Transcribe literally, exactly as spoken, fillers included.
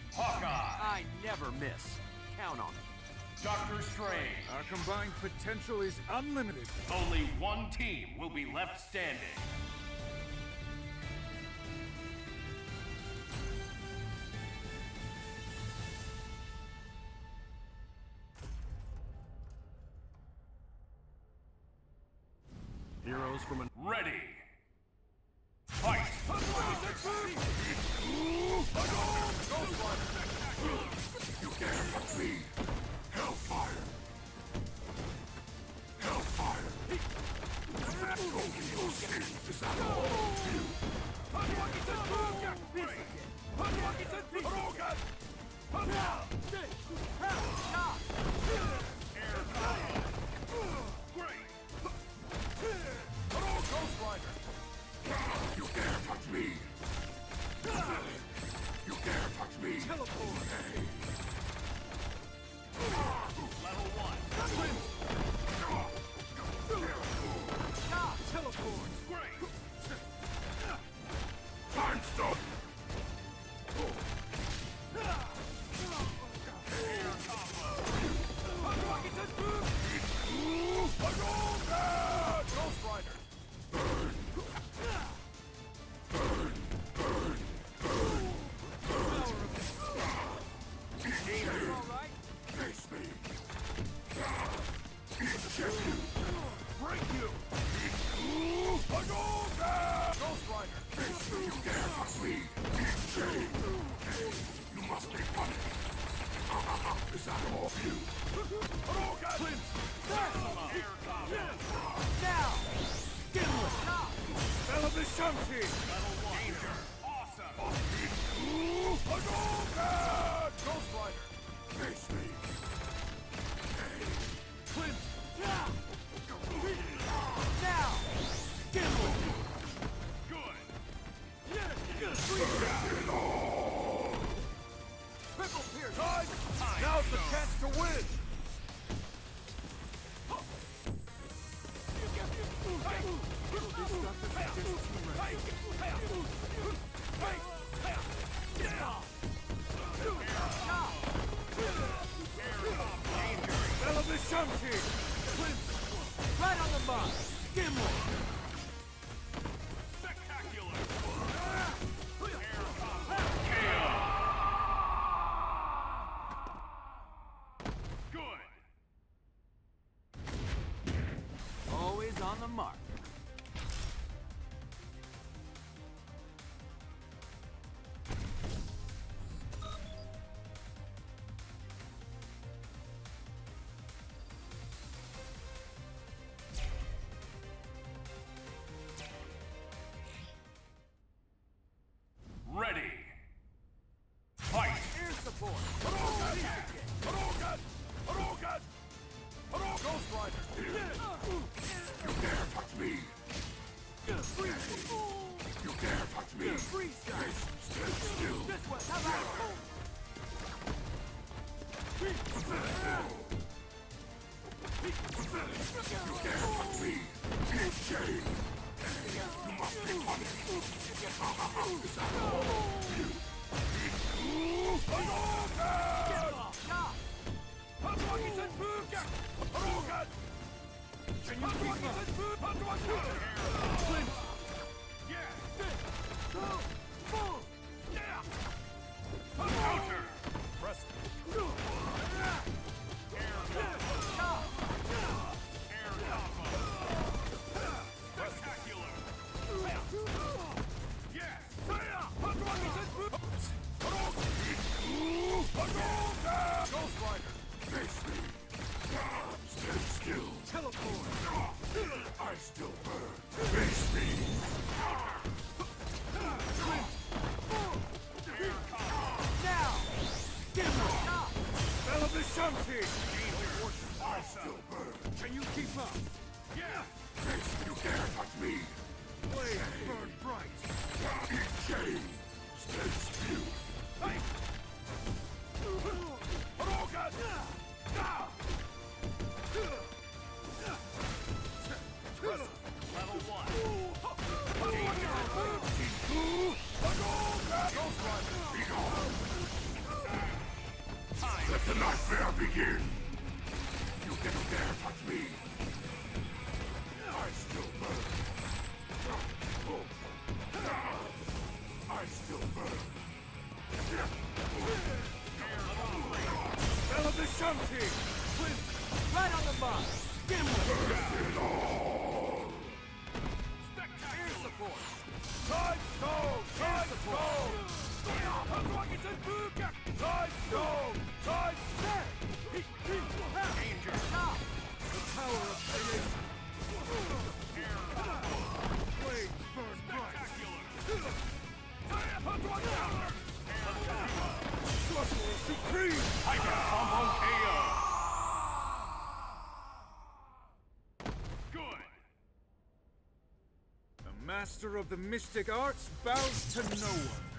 Hawkeye. I never miss. Count on it. Doctor Strange. Our combined potential is unlimited. Only one team will be left standing. Heroes from an... Ready. Fight! You dare touch me! Hellfire! Hellfire! Only your skin is at all you! You dare touch me! You dare touch me! Teleport! Hey. Level one. Teleport! Great! Time stop! Air combo! Ghost Rider! Burn! Burn! Burn! Burn! Burn! All right? Face me! Check you! Break you! Ghost Rider! Face me! You dare touch me! Shame! You must be punished! Is that all of you? Clint! Air combo! Now! Gimlet! Televisionti! Level one. Danger! Awesome! Ghost Rider! Face me! Clint! Now! Gimlet! Good! Burn it all! Pickle Pierce! Time Now's to the go. chance to win! Televisionti! Clint! Right on the mark! Gimlet! Spectacular! Air combo! Good! Always on the mark. Ready! Fight! Air support! Ghost Rider! You dare touch me! You dare touch me! Freeze shot! Stand still! This way! How about a home? You dare touch me! Shame! You must be punished! Is that all? You! Can you keep up? Clint! Yes! Counter! Press it. Air combo! Air combo! Spectacular! Yes! Ghost Rider! Face me! Stand still! Teleport! I still burn! Face me! Air combo! Now! Gimlet! Televisionti! I still burn! Can you keep up? Yes! Face me! You dare touch me! Blades burn bright! Eat shame! Stand still! Level one. Be gone! the nightmare begin. You never dare touch me. I still burn. I still burn. Bella Vishanti! Right on the mark! Gimli! Spectacular! Here's the force! Side stone! Side stone! Side stone! Side stone! Danger! Stop! The power of creation! Flames burn bright! Sorcerer supreme! Hyper combo K O! Good! The master of the mystic arts bows to no one.